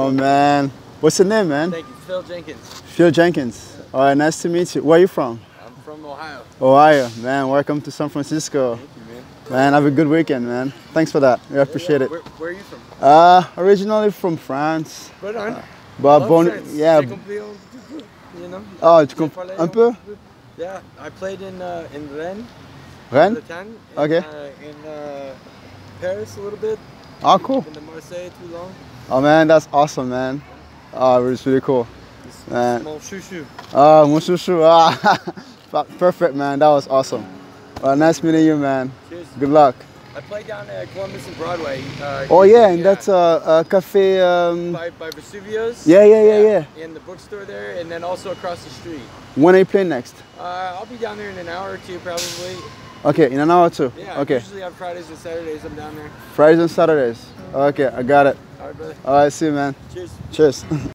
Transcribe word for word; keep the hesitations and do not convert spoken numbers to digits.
Oh, man. What's your name, man? Thank you. Phil Jenkins. Phil Jenkins. All right, nice to meet you. Where are you from? I'm from Ohio. Ohio. Man, welcome to San Francisco. Thank you, man. Man, have a good weekend, man. Thanks for that. We appreciate yeah, it. Where, where are you from? Uh, originally from France. Right on. But Love born, France. yeah. J'ai compris un- You know? Oh, tu comprends un peu? Yeah, I played in uh, in Rennes. Rennes? Bretagne, in, Okay. Uh, in uh, Paris a little bit. Oh, cool. In the Marseille too long. Oh, man, that's awesome, man. Oh, it's really cool. It's, Man. it's mon chouchou. Oh, mon chouchou. Ah, perfect, man. That was awesome. Well, nice meeting you, man. Cheers. Good luck. I played down at Columbus and Broadway. Uh, Oh, yeah, and that's a uh, uh, cafe. Um... by, by Vesuvio's. Yeah, yeah, yeah, yeah. In the bookstore there, and then also across the street. When are you playing next? Uh, I'll be down there in an hour or two, probably. Okay, in an hour or two? Yeah, Okay. usually on Fridays and Saturdays I'm down there. Fridays and Saturdays. Okay, I got it. All right, brother. All right, see you, man. Cheers. Cheers.